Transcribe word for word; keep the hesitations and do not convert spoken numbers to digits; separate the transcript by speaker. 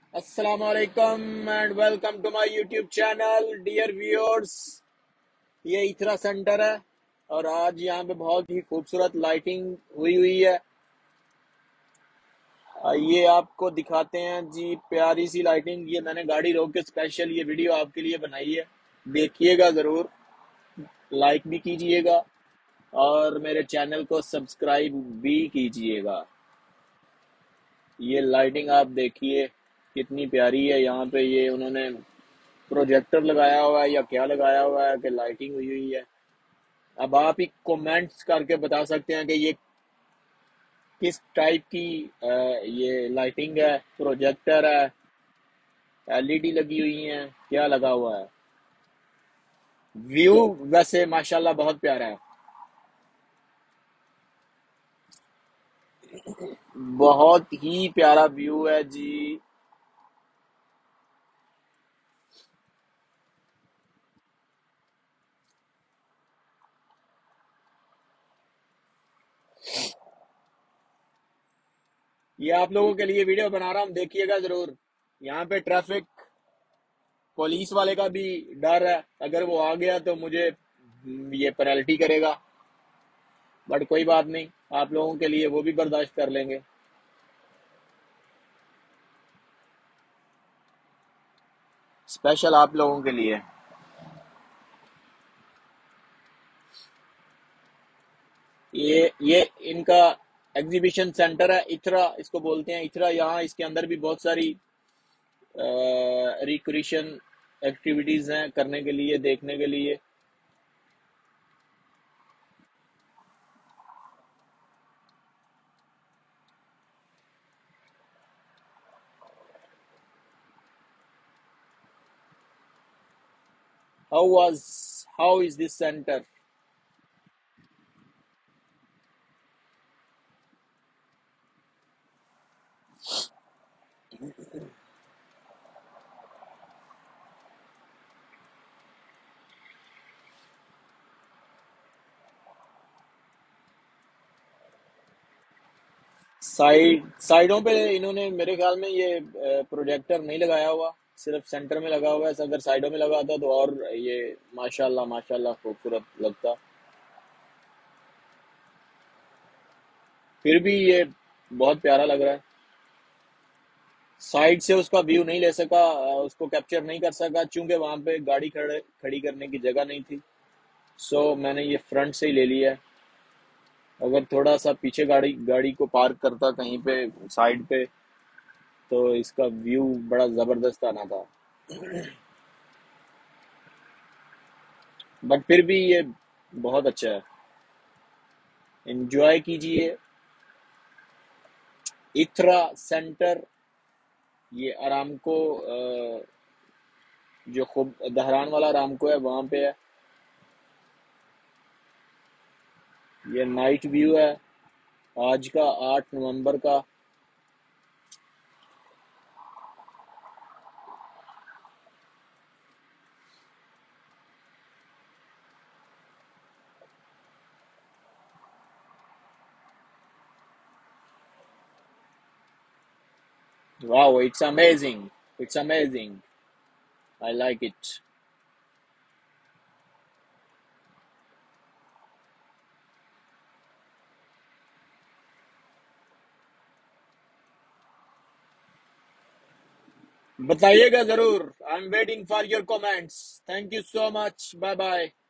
Speaker 1: अस्सलाम वालेकुम and welcome to my YouTube channel dear viewers. ये इथरा सेंटर है और आज यहाँ पे बहुत ही खूबसूरत लाइटिंग हुई हुई है। ये आपको दिखाते हैं जी, प्यारी सी लाइटिंग। ये मैंने गाड़ी रोक के स्पेशल ये वीडियो आपके लिए बनाई है। देखिएगा ज़रूर, लाइक भी कीजिएगा और मेरे चैनल को सब्सक्राइब भी कीजिएगा। ये लाइटिंग आप देखिए कितनी प्यारी है। यहाँ पे ये उन्होंने प्रोजेक्टर लगाया हुआ है या क्या लगाया हुआ है कि लाइटिंग हुई हुई है। अब आप ही कमेंट्स करके बता सकते हैं कि ये किस टाइप की अ, ये लाइटिंग है, प्रोजेक्टर है, एलईडी लगी हुई है, क्या लगा हुआ है। व्यू वैसे माशाल्लाह बहुत प्यारा है, बहुत ही प्यारा व्यू है जी। ये आप लोगों के लिए वीडियो बना रहा हूँ, देखिएगा जरूर। यहाँ पे ट्रैफिक पुलिस वाले का भी डर है, अगर वो आ गया तो मुझे हम्म, ये पेनल्टी करेगा। बट कोई बात नहीं, आप लोगों के लिए वो भी बर्दाश्त कर लेंगे। स्पेशल आप लोगों के लिए। ये ये इनका एग्जीबिशन सेंटर है, इथरा इसको बोलते हैं, इथरा। यहाँ इसके अंदर भी बहुत सारी रिक्रिएशन एक्टिविटीज हैं करने के लिए, देखने के लिए। How was how is this centre? Side साइडों पे इन्होंने मेरे ख्याल में ये प्रोजेक्टर नहीं लगाया हुआ, सिर्फ सेंटर में लगा हुआ है। अगर साइडों में लगा था तो और ये माशाल्लाह माशाल्लाह खूबसूरत लगता। फिर भी ये बहुत प्यारा लग रहा है। साइड से उसका व्यू नहीं ले सका, अ, उसको कैप्चर नहीं कर सका क्योंकि वहां पे गाड़ी खड़े खड़ी करने की जगह नहीं थी। सो मैंने ये फ्रंट से ही ले लिया है। अगर थोड़ा सा पीछे गाड़ी गाड़ी को पार्क करता कहीं पे साइड पे तो इसका व्यू बड़ा जबरदस्त आना था। बट फिर भी ये बहुत अच्छा है, एंजॉय कीजिए। इथरा सेंटर, ये अरामको, अ, जो खूब दहरान वाला अरामको है वहां पे है। ये नाइट व्यू है आज का, आठ नवंबर का। Wow, it's amazing. It's amazing. I like it. बताइएगा जरूर। I am waiting for your comments. Thank you so much. Bye bye.